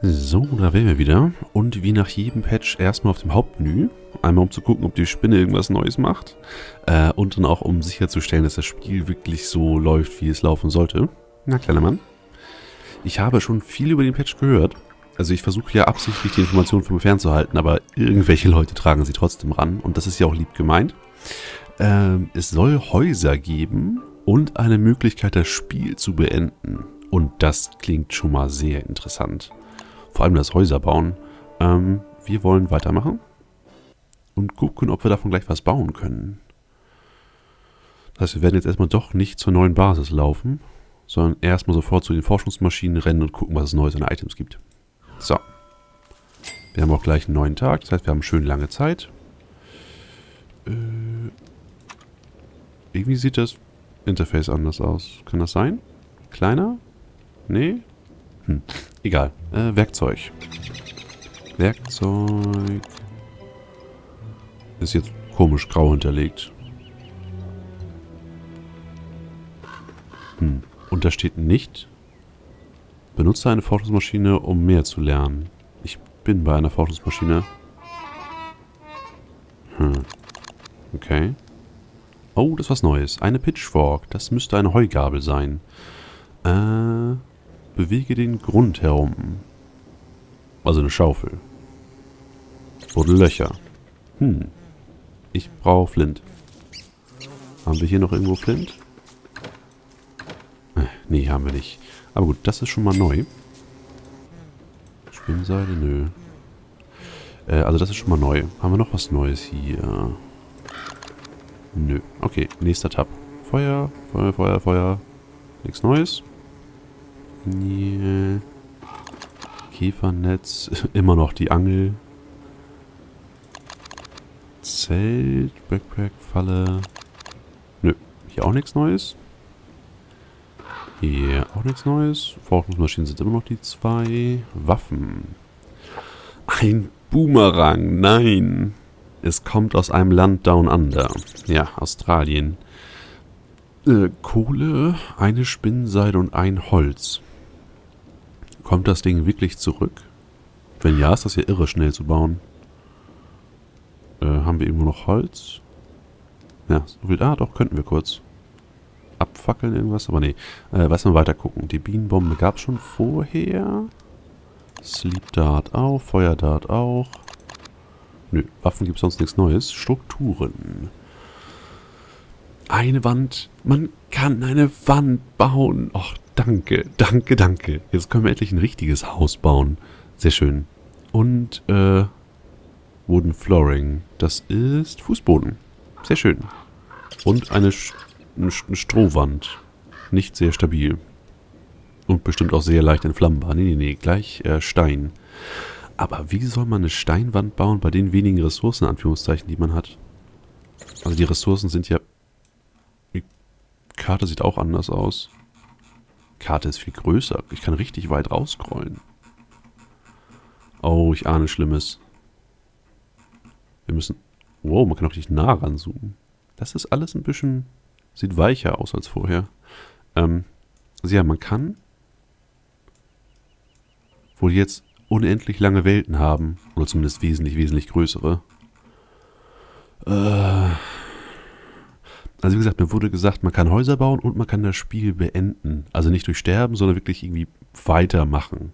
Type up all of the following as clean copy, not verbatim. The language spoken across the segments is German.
So, da wären wir wieder. Und wie nach jedem Patch erstmal auf dem Hauptmenü. Einmal um zu gucken, ob die Spinne irgendwas Neues macht. Und dann auch um sicherzustellen, dass das Spiel wirklich so läuft, wie es laufen sollte. Na, kleiner Mann. Ich habe schon viel über den Patch gehört. Also ich versuche ja absichtlich die Informationen von mir fernzuhalten, aber irgendwelche Leute tragen sie trotzdem ran. Und das ist ja auch lieb gemeint. Es soll Häuser geben und eine Möglichkeit, das Spiel zu beenden. Und das klingt schon mal sehr interessant. Vor allem das Häuser bauen. Wir wollen weitermachen. Und gucken, ob wir davon gleich was bauen können. Das heißt, wir werden jetzt erstmal doch nicht zur neuen Basis laufen, sondern erstmal sofort zu den Forschungsmaschinen rennen und gucken, was es Neues an Items gibt. So. Wir haben auch gleich einen neuen Tag, das heißt, wir haben schön lange Zeit. Irgendwie sieht das Interface anders aus. Kann das sein? Kleiner? Nee? Egal. Werkzeug. Werkzeug. Ist jetzt komisch grau hinterlegt. Und da steht nicht: Benutze eine Forschungsmaschine, um mehr zu lernen. Ich bin bei einer Forschungsmaschine. Okay. Oh, das ist was Neues. Eine Pitchfork. Das müsste eine Heugabel sein. Bewege den Grund herum. Also eine Schaufel. Buddel Löcher. Ich brauche Flint. Haben wir hier noch irgendwo Flint? Nee, haben wir nicht. Aber gut, das ist schon mal neu. Spinnseile? Nö. Also das ist schon mal neu. Haben wir noch was Neues hier? Nö. Okay, nächster Tab. Feuer, Feuer, Feuer, Feuer. Nichts Neues. Nee. Käfernetz. Immer noch die Angel. Zelt, Backpack, Falle. Nö, hier auch nichts Neues. Hier auch nichts Neues. Forschungsmaschinen sind immer noch die zwei. Waffen. Ein Boomerang, nein. Es kommt aus einem Land Down Under. Ja, Australien. Kohle, eine Spinnseide und ein Holz. Kommt das Ding wirklich zurück? Wenn ja, ist das ja irre schnell zu bauen. Haben wir irgendwo noch Holz? Ja, so viel. Ah, doch, könnten wir kurz abfackeln irgendwas, aber nee. Lass mal weiter gucken. Die Bienenbombe gab es schon vorher. Sleep Dart auch, Feuer Dart auch. Nö, Waffen gibt es sonst nichts Neues. Strukturen. Eine Wand. Man kann eine Wand bauen. Och, danke, danke, danke. Jetzt können wir endlich ein richtiges Haus bauen. Sehr schön. Und, Wooden Flooring. Das ist Fußboden. Sehr schön. Und eine Strohwand. Nicht sehr stabil. Und bestimmt auch sehr leicht entflammbar. Nee, gleich Stein. Aber wie soll man eine Steinwand bauen bei den wenigen Ressourcen, Anführungszeichen, die man hat? Also die Ressourcen sind ja... Die Karte sieht auch anders aus. Die Karte ist viel größer. Ich kann richtig weit rausscrollen. Oh, ich ahne Schlimmes. Wir müssen... Wow, man kann auch richtig nah ranzoomen. Das ist alles ein bisschen... Sieht weicher aus als vorher. Also ja, man kann wohl jetzt unendlich lange Welten haben. Oder zumindest wesentlich größere. Also wie gesagt, mir wurde gesagt, man kann Häuser bauen und man kann das Spiel beenden. Also nicht durch Sterben, sondern wirklich irgendwie weitermachen.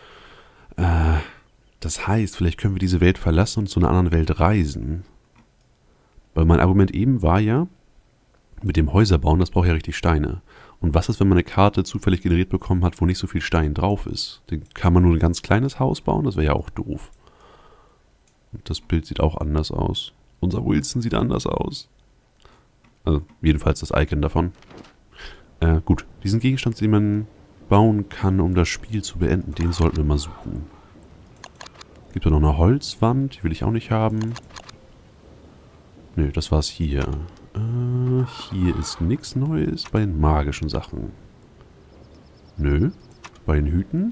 Das heißt, vielleicht können wir diese Welt verlassen und zu einer anderen Welt reisen. Weil mein Argument eben war ja, mit dem Häuserbauen, das braucht ja richtig Steine. Und was ist, wenn man eine Karte zufällig generiert bekommen hat, wo nicht so viel Stein drauf ist? Dann kann man nur ein ganz kleines Haus bauen, das wäre ja auch doof. Und das Bild sieht auch anders aus. Unser Wilson sieht anders aus. Also jedenfalls das Icon davon. Gut, diesen Gegenstand, den man bauen kann, um das Spiel zu beenden, den sollten wir mal suchen. Gibt da noch eine Holzwand, die will ich auch nicht haben. Nö, das war's hier. Hier ist nichts Neues bei den magischen Sachen. Nö. Bei den Hüten.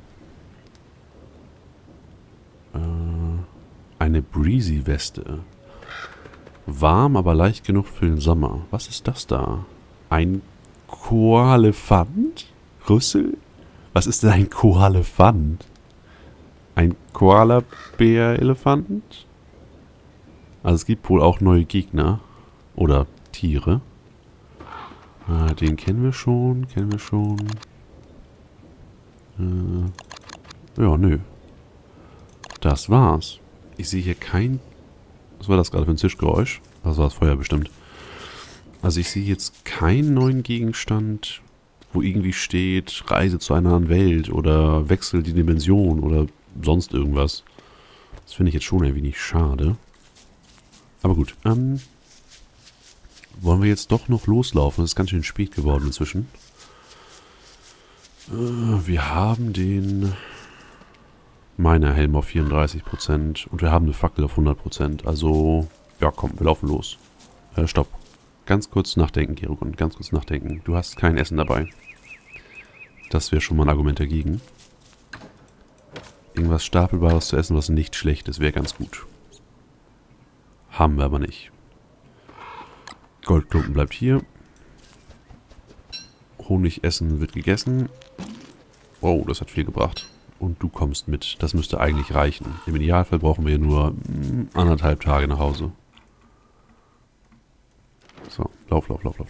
Eine Breezy-Weste. Warm, aber leicht genug für den Sommer. Was ist das da? Ein Koalefant? Rüssel? Was ist denn ein Koalefant? Ein Koala-Bär-Elefant? Also es gibt wohl auch neue Gegner. Oder Tiere. Den kennen wir schon, ja, nö. Das war's. Ich sehe hier kein... Was war das gerade für ein Zischgeräusch? Das war das Feuer bestimmt. Also ich sehe jetzt keinen neuen Gegenstand, wo irgendwie steht, Reise zu einer anderen Welt oder wechsel die Dimension oder sonst irgendwas. Das finde ich jetzt schon ein wenig schade. Aber gut, wollen wir jetzt doch noch loslaufen? Es ist ganz schön spät geworden inzwischen. Wir haben den Minerhelm auf 34% und wir haben eine Fackel auf 100%. Also, ja komm, wir laufen los. Stopp. Ganz kurz nachdenken, Gerogon. Ganz kurz nachdenken. Du hast kein Essen dabei. Das wäre schon mal ein Argument dagegen. Irgendwas Stapelbares zu essen, was nicht schlecht ist, wäre ganz gut. Haben wir aber nicht. Goldklumpen bleibt hier. Honigessen wird gegessen. Oh, das hat viel gebracht. Und du kommst mit. Das müsste eigentlich reichen. Im Idealfall brauchen wir nur 1,5 Tage nach Hause. So, lauf.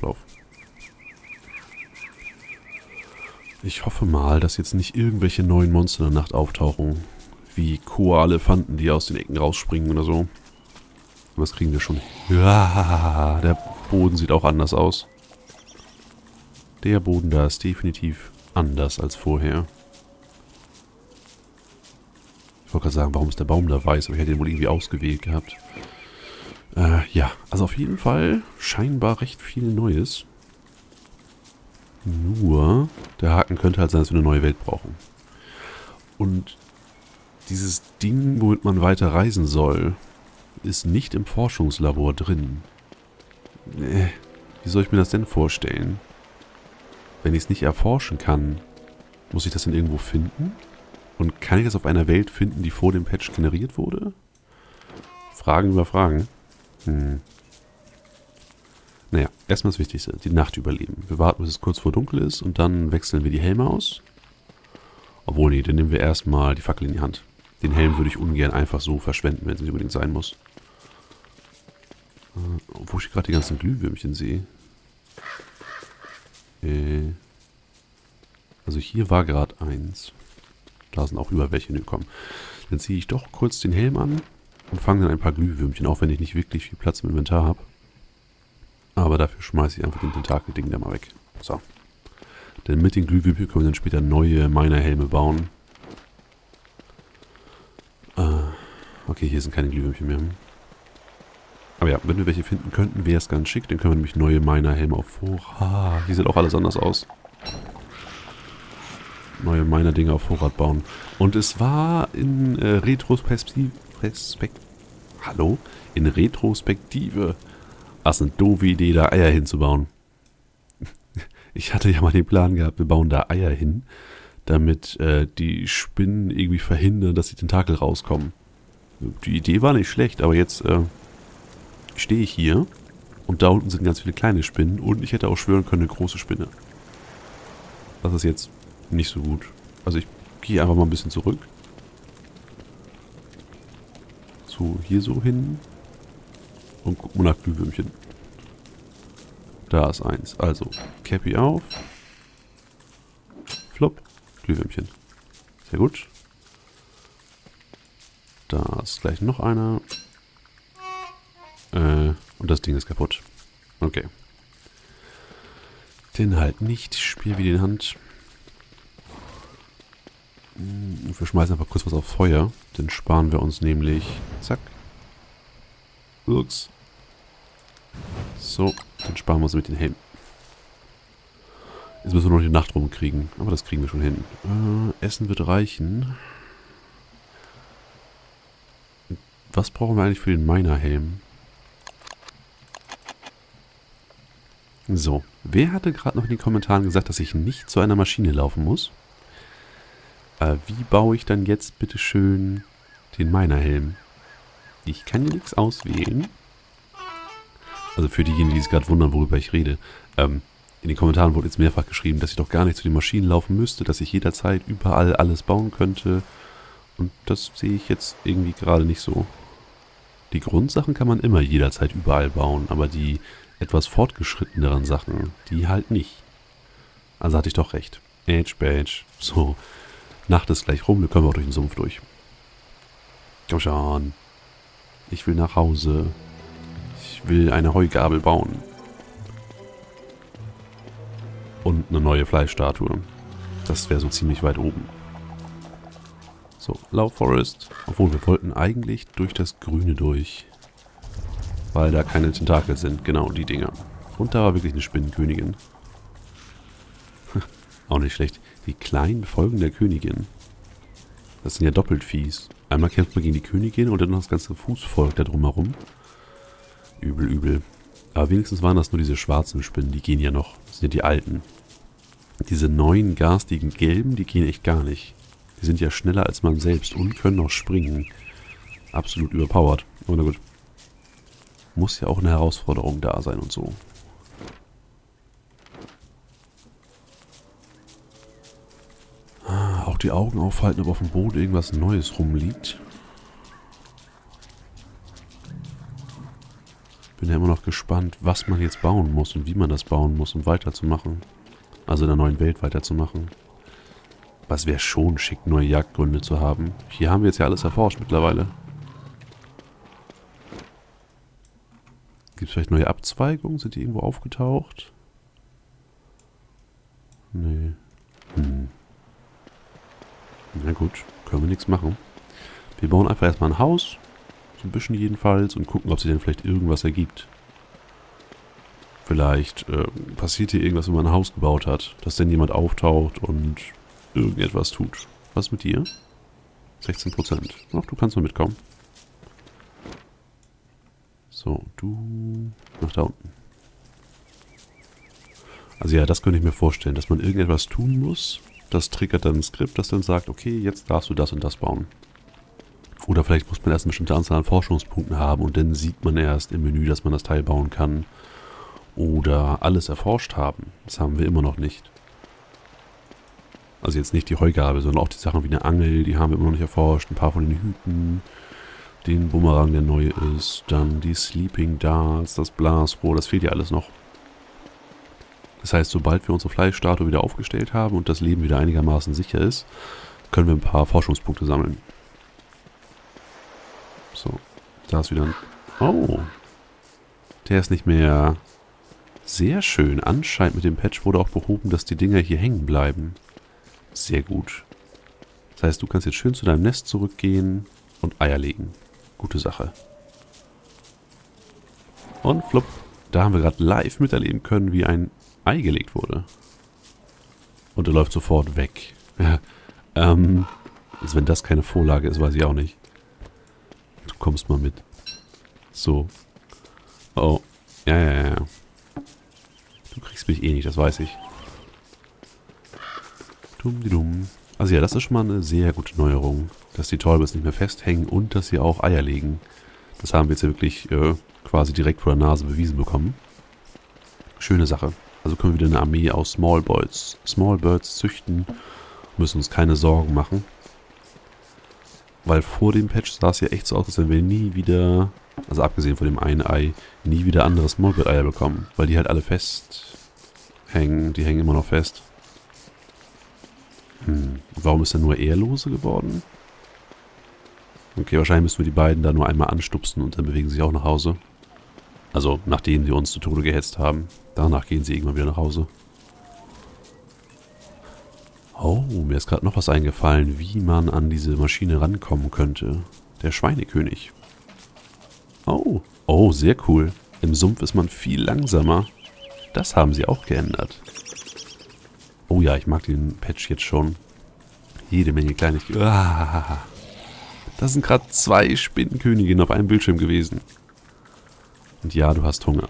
Ich hoffe mal, dass jetzt nicht irgendwelche neuen Monster in der Nacht auftauchen. Wie Koalefanten, die aus den Ecken rausspringen oder so. Was kriegen wir schon? Ja, der Boden sieht auch anders aus. Der Boden da ist definitiv anders als vorher. Ich wollte gerade sagen, warum ist der Baum da weiß? Aber ich hätte den wohl irgendwie ausgewählt gehabt. Ja, also auf jeden Fall scheinbar recht viel Neues. Nur, der Haken könnte halt sein, dass wir eine neue Welt brauchen. Und dieses Ding, womit man weiter reisen soll, ist nicht im Forschungslabor drin. Wie soll ich mir das denn vorstellen? Wenn ich es nicht erforschen kann, muss ich das dann irgendwo finden? Und kann ich das auf einer Welt finden, die vor dem Patch generiert wurde? Fragen über Fragen. Naja, erstmal das Wichtigste, die Nacht überleben. Wir warten, bis es kurz vor dunkel ist und dann wechseln wir die Helme aus. Obwohl, nee, dann nehmen wir erstmal die Fackel in die Hand. Den Helm würde ich ungern einfach so verschwenden, wenn es nicht unbedingt sein muss. Obwohl ich gerade die ganzen Glühwürmchen sehe. Also hier war gerade eins. Da sind auch über welche gekommen. Dann ziehe ich doch kurz den Helm an und fange dann ein paar Glühwürmchen, auch wenn ich nicht wirklich viel Platz im Inventar habe. Aber dafür schmeiße ich einfach den Tentakel-Ding da mal weg. So. Denn mit den Glühwürmchen können wir dann später neue Minerhelme bauen. Okay, hier sind keine Glühwürmchen mehr. Aber ja, wenn wir welche finden könnten, wäre es ganz schick. Dann können wir nämlich neue Minerhelme auf Vorrat. Hier sieht auch alles anders aus. Neue Miner-Dinge auf Vorrat bauen. Und es war in Retrospektive. In Retrospektive. Das ist eine doofe Idee, da Eier hinzubauen. Ich hatte ja mal den Plan gehabt, wir bauen da Eier hin, damit die Spinnen irgendwie verhindern, dass die Tentakel rauskommen. Die Idee war nicht schlecht, aber jetzt stehe ich hier und da unten sind ganz viele kleine Spinnen und ich hätte auch schwören können, eine große Spinne. Das ist jetzt nicht so gut. Also ich gehe einfach mal ein bisschen zurück. So, hier so hin. Und guck mal nach Glühwürmchen. Da ist eins. Also, Cappy auf. Flop. Glühwürmchen. Sehr gut. Da ist gleich noch einer. Und das Ding ist kaputt. Okay. Den halt nicht. Spiel wie in Hand. Wir schmeißen einfach kurz was auf Feuer. Dann sparen wir uns nämlich... Zack. Ups. So, dann sparen wir uns mit den Helmen. Jetzt müssen wir noch die Nacht rumkriegen. Aber das kriegen wir schon hin. Essen wird reichen. Was brauchen wir eigentlich für den Minerhelm? So, wer hatte gerade noch in den Kommentaren gesagt, dass ich nicht zu einer Maschine laufen muss? Wie baue ich dann jetzt bitteschön den Minerhelm? Ich kann hier nichts auswählen. Also für diejenigen, die sich gerade wundern, worüber ich rede. In den Kommentaren wurde jetzt mehrfach geschrieben, dass ich doch gar nicht zu den Maschinen laufen müsste, dass ich jederzeit überall alles bauen könnte Und das sehe ich jetzt irgendwie gerade nicht so. Die Grundsachen kann man immer jederzeit überall bauen, aber die etwas fortgeschritteneren Sachen, die halt nicht. Also hatte ich doch recht. Edge, Badge. So, Nacht ist gleich rum, wir können auch durch den Sumpf durch. Komm schon. Ich will nach Hause. Ich will eine Heugabel bauen. Und eine neue Fleischstatue. Das wäre so ziemlich weit oben. So, Lauf Forest. Obwohl, wir wollten eigentlich durch das Grüne durch. Weil da keine Tentakel sind. Genau, die Dinger. Und da war wirklich eine Spinnenkönigin. Auch nicht schlecht. Die kleinen Folgen der Königin. Das sind ja doppelt fies. Einmal kämpft man gegen die Königin und dann noch das ganze Fußvolk da drumherum. Übel, übel. Aber wenigstens waren das nur diese schwarzen Spinnen. Die gehen ja noch. Das sind ja die alten. Diese neuen, garstigen Gelben, die gehen echt gar nicht. Die sind ja schneller als man selbst und können auch springen. Absolut überpowered. Aber na gut. Muss ja auch eine Herausforderung da sein und so. Auch die Augen aufhalten, ob auf dem Boden irgendwas Neues rumliegt. Bin ja immer noch gespannt, was man jetzt bauen muss und wie man das bauen muss, um weiterzumachen. Also in der neuen Welt weiterzumachen. Aber es wäre schon schick, neue Jagdgründe zu haben. Hier haben wir jetzt ja alles erforscht mittlerweile. Gibt es vielleicht neue Abzweigungen? Sind die irgendwo aufgetaucht? Nee. Na gut, können wir nichts machen. Wir bauen einfach erstmal ein Haus. So ein bisschen jedenfalls. Und gucken, ob sich denn vielleicht irgendwas ergibt. Vielleicht passiert hier irgendwas, wenn man ein Haus gebaut hat. Dass dann jemand auftaucht und irgendetwas tut. Was ist mit dir? 16%. Ach, du kannst mal mitkommen. So, du nach da unten. Also ja, das könnte ich mir vorstellen, dass man irgendetwas tun muss. Das triggert dann ein Skript, das dann sagt, okay, jetzt darfst du das und das bauen. Oder vielleicht muss man erst eine bestimmte Anzahl an Forschungspunkten haben und dann sieht man erst im Menü, dass man das Teil bauen kann. Oder alles erforscht haben. Das haben wir immer noch nicht. Also jetzt nicht die Heugabel, sondern auch die Sachen wie eine Angel, die haben wir immer noch nicht erforscht. Ein paar von den Hüten, den Bumerang, der neu ist, dann die Sleeping Darts, das Blasrohr, das fehlt ja alles noch. Das heißt, sobald wir unsere Fleischstatue wieder aufgestellt haben und das Leben wieder einigermaßen sicher ist, können wir ein paar Forschungspunkte sammeln. So, da ist wieder ein... Oh, der ist nicht mehr... Sehr schön. Anscheinend mit dem Patch wurde auch behoben, dass die Dinger hier hängen bleiben. Sehr gut. Das heißt, du kannst jetzt schön zu deinem Nest zurückgehen und Eier legen. Gute Sache. Und flupp, da haben wir gerade live miterleben können, wie ein Ei gelegt wurde. Und er läuft sofort weg. Also wenn das keine Vorlage ist, weiß ich auch nicht. Du kommst mal mit. So. Oh. Ja. Du kriegst mich eh nicht, das weiß ich. Dumm. Also ja, das ist schon mal eine sehr gute Neuerung. Dass die Tollbits nicht mehr festhängen und dass sie auch Eier legen. Das haben wir jetzt ja wirklich quasi direkt vor der Nase bewiesen bekommen. Schöne Sache. Also können wir wieder eine Armee aus Smallbirds züchten. Müssen uns keine Sorgen machen. Weil vor dem Patch sah es ja echt so aus, als wenn wir nie wieder, also abgesehen von dem einen Ei, nie wieder andere Smallbird-Eier bekommen. Weil die halt alle fest hängen. Die hängen immer noch fest. Warum ist er nur Ehrlose geworden? Okay, wahrscheinlich müssen wir die beiden da nur einmal anstupsen und dann bewegen sie sich auch nach Hause. Also, nachdem sie uns zu Tode gehetzt haben. Danach gehen sie irgendwann wieder nach Hause. Oh, mir ist gerade noch was eingefallen, wie man an diese Maschine rankommen könnte. Der Schweinekönig. Oh, sehr cool. Im Sumpf ist man viel langsamer. Das haben sie auch geändert. Oh ja, ich mag den Patch jetzt schon. Jede Menge Kleinigkeiten. Das sind gerade 2 Spinnenköniginnen auf einem Bildschirm gewesen. Und ja, du hast Hunger.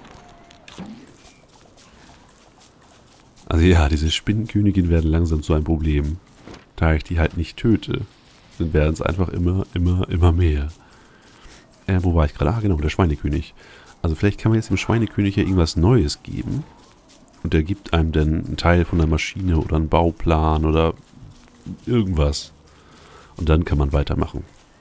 Also ja, diese Spinnenköniginnen werden langsam zu einem Problem. Da ich die halt nicht töte, dann werden es einfach immer mehr. Wo war ich gerade? Ah, genau, der Schweinekönig. Also vielleicht kann man jetzt dem Schweinekönig ja irgendwas Neues geben. Und der gibt einem dann einen Teil von der Maschine oder einen Bauplan oder irgendwas. Und dann kann man weitermachen.